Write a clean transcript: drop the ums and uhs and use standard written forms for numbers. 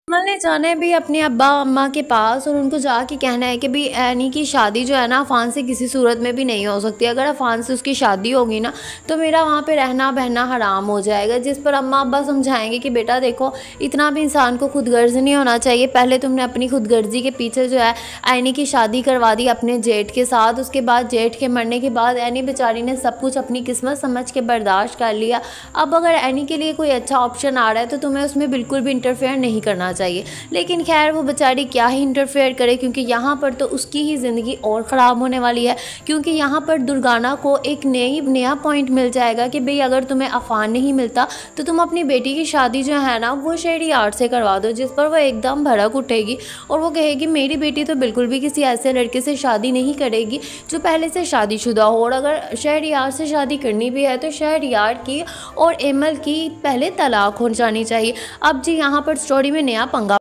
मैंने जाना है भी अपने अब्बा अम्मा के पास और उनको जाके कहना है कि भाई ऐनी की शादी जो है ना अफ़ान से किसी सूरत में भी नहीं हो सकती। अगर अफ़ान से उसकी शादी होगी ना तो मेरा वहाँ पे रहना बहना हराम हो जाएगा। जिस पर अम्मा अब्बा समझाएंगे कि बेटा देखो, इतना भी इंसान को खुदगर्ज नहीं होना चाहिए। पहले तुमने अपनी खुदगर्जी के पीछे जो है ऐनी की शादी करवा दी अपने जेठ के साथ। उसके बाद जेठ के मरने के बाद ऐनी बेचारी ने सब कुछ अपनी किस्मत समझ के बर्दाश्त कर लिया। अब अगर ऐनी के लिए कोई अच्छा ऑप्शन आ रहा है तो तुम्हें उसमें बिल्कुल भी इंटरफेयर नहीं करना चाहिए। लेकिन खैर वो बेचारी क्या ही इंटरफेयर करे, क्योंकि यहाँ पर तो उसकी ही ज़िंदगी और ख़राब होने वाली है। क्योंकि यहाँ पर दुर्गाना को एक नया पॉइंट मिल जाएगा कि भाई अगर तुम्हें अफ़ान नहीं मिलता तो तुम अपनी बेटी की शादी जो है ना वो शहरी आर्ट से करवा दो। जिस पर वो एकदम भड़क उठेगी और वो कहेगी मेरी बेटी तो बिल्कुल भी किसी ऐसे लड़के से शादी नहीं करेगी जो पहले से शादीशुदा हो। और अगर शहरी आर्ट से शादी करनी भी है तो शहरी आर्ट की और एमल की पहले तलाक हो जानी चाहिए। अब जी यहाँ पर स्टोरी में नया पंगा